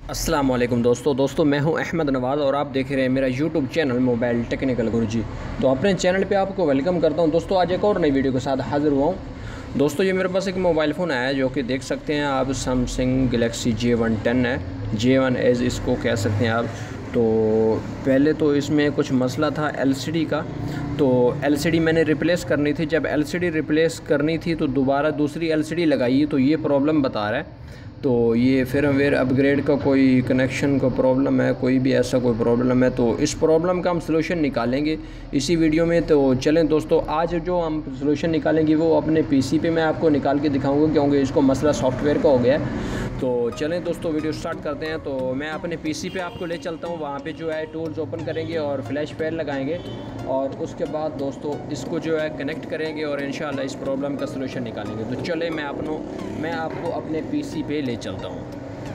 अस्सलाम वालेकुम दोस्तों मैं हूं अहमद नवाज़ और आप देख रहे हैं मेरा YouTube channel mobile technical Guruji. तो अपने चैनल पे आपको वेलकम करता हूं दोस्तों। आज एक और नई वीडियो के साथ हाज़िर हुआ हूं दोस्तों। ये मेरे पास एक मोबाइल फ़ोन आया है जो कि देख सकते हैं आप, सैमसंग गैलेक्सी J1 10 है, J1 एज इसको कह सकते हैं आप। तो पहले तो इसमें कुछ मसला था LCD का, तो LCD मैंने रिप्लेस करनी थी। जब LCD रिप्लेस करनी थी तो दोबारा दूसरी LCD लगाई तो ये प्रॉब्लम बता रहा है। तो ये फिरमवेयर अपग्रेड का कोई कनेक्शन का प्रॉब्लम है, कोई भी ऐसा कोई प्रॉब्लम है, तो इस प्रॉब्लम का हम सलूशन निकालेंगे इसी वीडियो में। तो चलें दोस्तों, आज जो हम सलूशन निकालेंगे वो अपने पीसी पे मैं आपको निकाल के दिखाऊंगा, क्योंकि इसको मसला सॉफ्टवेयर का हो गया है। तो चलें दोस्तों, वीडियो स्टार्ट करते हैं। तो मैं अपने पीसी पे आपको ले चलता हूँ, वहाँ पे जो है टूल्स ओपन करेंगे और फ्लैश पेन लगाएंगे और उसके बाद दोस्तों इसको जो है कनेक्ट करेंगे और इंशाल्लाह इस प्रॉब्लम का सलूशन निकालेंगे। तो चले मैं आपको अपने पीसी पे ले चलता हूँ।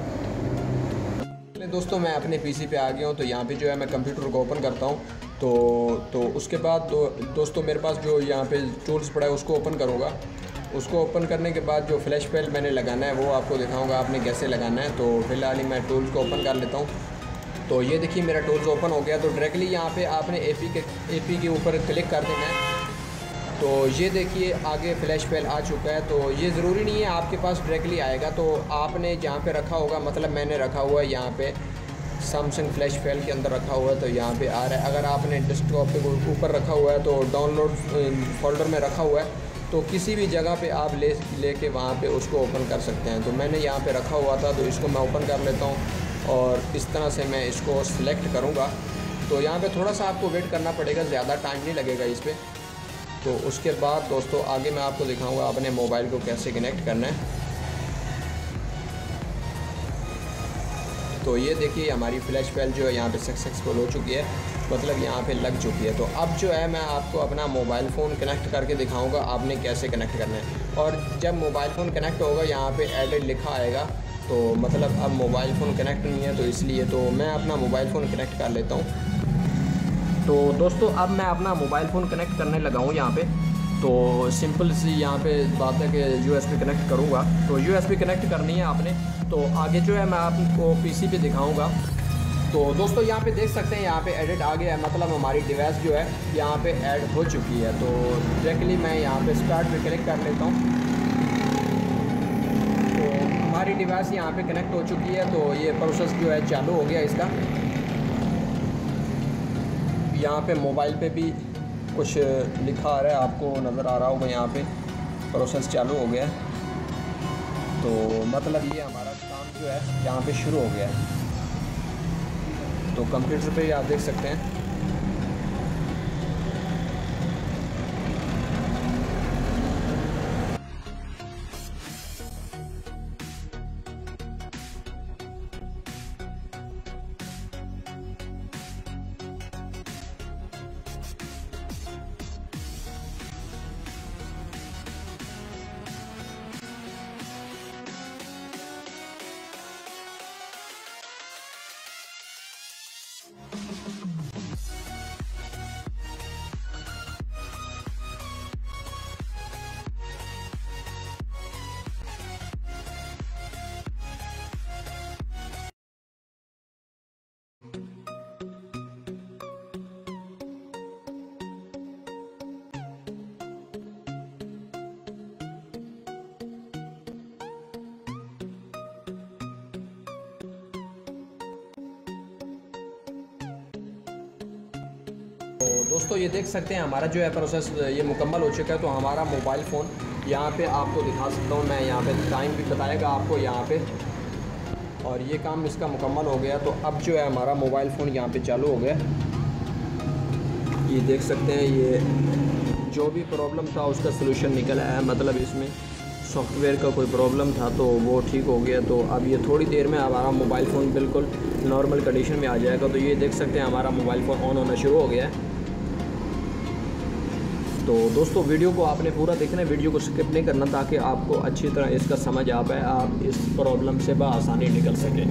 दोस्तों मैं अपने पीसी पे आ गया हूँ। तो यहाँ पे जो है मैं कंप्यूटर को ओपन करता हूँ। तो उसके बाद दोस्तों मेरे पास जो यहाँ पे टूल्स पड़ा है उसको ओपन करूँगा। उसको ओपन करने के बाद जो फ्लैश पेन मैंने लगाना है वो आपको दिखाऊंगा आपने कैसे लगाना है। तो फिलहाल ही मैं टूल्स को ओपन कर लेता हूँ। तो ये देखिए मेरा टूल्स ओपन हो गया। तो डायरेक्टली यहाँ पे आपने एपी के ऊपर क्लिक कर देना है। तो ये देखिए आगे फ्लैश पेन आ चुका है। तो ये ज़रूरी नहीं है आपके पास डायरेक्टली आएगा, तो आपने जहाँ पे रखा होगा, मतलब मैंने रखा हुआ है यहाँ पे सैमसंग फ्लैश पेन के अंदर रखा हुआ है तो यहाँ पे आ रहा है। अगर आपने डेस्कटॉप के ऊपर रखा हुआ है तो डाउनलोड फोल्डर में रखा हुआ है, तो किसी भी जगह पे आप लेके वहाँ पे उसको ओपन कर सकते हैं। तो मैंने यहाँ पे रखा हुआ था तो इसको मैं ओपन कर लेता हूँ और इस तरह से मैं इसको सिलेक्ट करूँगा। तो यहाँ पे थोड़ा सा आपको वेट करना पड़ेगा, ज़्यादा टाइम नहीं लगेगा इस पर। तो उसके बाद दोस्तों आगे मैं आपको दिखाऊँगा अपने मोबाइल को कैसे कनेक्ट करना है। तो ये देखिए हमारी फ्लैश पेन जो है यहाँ पे सक्सेसफुल हो चुकी है, मतलब यहाँ पे लग चुकी है। तो अब जो है मैं आपको अपना मोबाइल फ़ोन कनेक्ट करके दिखाऊंगा आपने कैसे कनेक्ट करना है। और जब मोबाइल फ़ोन कनेक्ट होगा यहाँ पे एडेड लिखा आएगा, तो मतलब अब मोबाइल फ़ोन कनेक्ट नहीं है, तो इसलिए तो मैं अपना मोबाइल फ़ोन कनेक्ट कर लेता हूँ। तो दोस्तों अब मैं अपना मोबाइल फ़ोन कनेक्ट करने लगा हूँ यहाँ पे। तो सिंपल सी यहाँ पे बात है कि USB कनेक्ट करूँगा। तो USB कनेक्ट करनी है आपने। तो आगे जो है मैं आपको पीसी पे दिखाऊंगा। तो दोस्तों यहाँ पे देख सकते हैं यहाँ पे एडिट आ गया है, मतलब हमारी डिवाइस जो है यहाँ पे ऐड हो चुकी है। तो डायरेक्टली मैं यहाँ पे स्टार्ट पे क्लिक कर लेता हूँ। तो हमारी डिवाइस यहाँ पे कनेक्ट हो चुकी है। तो ये प्रोसेस जो है चालू हो गया इसका। यहाँ पे मोबाइल पे भी कुछ लिखा आ रहा है, आपको नज़र आ रहा होगा, यहाँ पे प्रोसेस चालू हो गया है। तो मतलब ये हमारा काम जो है यहाँ पे शुरू हो गया है। तो कंप्यूटर पे आप देख सकते हैं। तो दोस्तों ये देख सकते हैं हमारा जो है प्रोसेस ये मुकम्मल हो चुका है। तो हमारा मोबाइल फ़ोन यहाँ पे आपको दिखा सकता हूँ मैं, यहाँ पे टाइम भी बताएगा आपको यहाँ पे, और ये काम इसका मुकम्मल हो गया। तो अब जो है हमारा मोबाइल फ़ोन यहाँ पे चालू हो गया। ये देख सकते हैं ये जो भी प्रॉब्लम था उसका सलूशन निकल आया, मतलब इसमें सॉफ्टवेयर का कोई प्रॉब्लम था तो वो ठीक हो गया। तो अब ये थोड़ी देर में हमारा मोबाइल फ़ोन बिल्कुल नॉर्मल कंडीशन में आ जाएगा। तो ये देख सकते हैं हमारा मोबाइल फ़ोन ऑन होना शुरू हो गया है। तो दोस्तों वीडियो को आपने पूरा देखना है, वीडियो को स्किप नहीं करना, ताकि आपको अच्छी तरह इसका समझ आ पाए, आप इस प्रॉब्लम से बआसानी निकल सकें।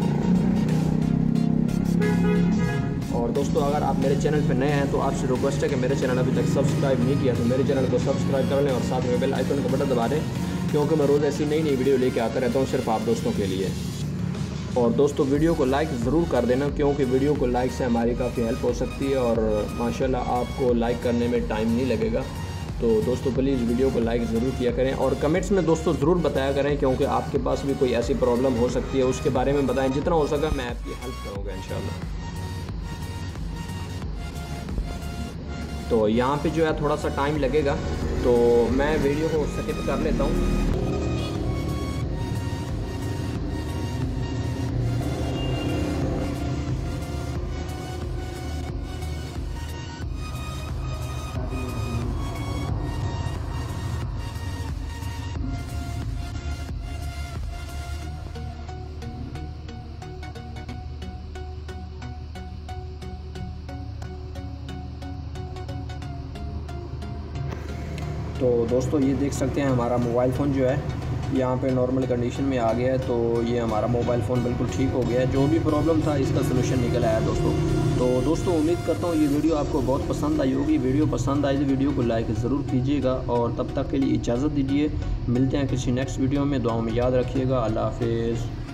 और दोस्तों अगर आप मेरे चैनल पर नए हैं तो आपसे रिक्वेस्ट है कि मेरे चैनल अभी तक सब्सक्राइब नहीं किया तो मेरे चैनल को सब्सक्राइब कर लें और साथ में बेल आइकन का बटन दबा दें, क्योंकि मैं रोज़ ऐसी नई वीडियो लेके आता रहता हूँ सिर्फ आप दोस्तों के लिए। और दोस्तों वीडियो को लाइक ज़रूर कर देना, क्योंकि वीडियो को लाइक से हमारी काफ़ी हेल्प हो सकती है और माशाल्लाह आपको लाइक करने में टाइम नहीं लगेगा। तो दोस्तों प्लीज़ वीडियो को लाइक ज़रूर किया करें और कमेंट्स में दोस्तों ज़रूर बताया करें, क्योंकि आपके पास भी कोई ऐसी प्रॉब्लम हो सकती है उसके बारे में बताएं। जितना हो सका मैं आपकी हेल्प करूँगा इंशाल्लाह। तो यहाँ पे जो है थोड़ा सा टाइम लगेगा, तो मैं वीडियो को स्किप कर लेता हूँ। तो दोस्तों ये देख सकते हैं हमारा मोबाइल फ़ोन जो है यहाँ पे नॉर्मल कंडीशन में आ गया है। तो ये हमारा मोबाइल फ़ोन बिल्कुल ठीक हो गया है, जो भी प्रॉब्लम था इसका सलूशन निकल आया दोस्तों। तो दोस्तों उम्मीद करता हूँ ये वीडियो आपको बहुत पसंद आई होगी। वीडियो पसंद आई तो वीडियो को लाइक ज़रूर कीजिएगा और तब तक के लिए इजाज़त दीजिए। मिलते हैं किसी नेक्स्ट वीडियो में, दुआओं में याद रखिएगा। अल्लाह हाफिज़।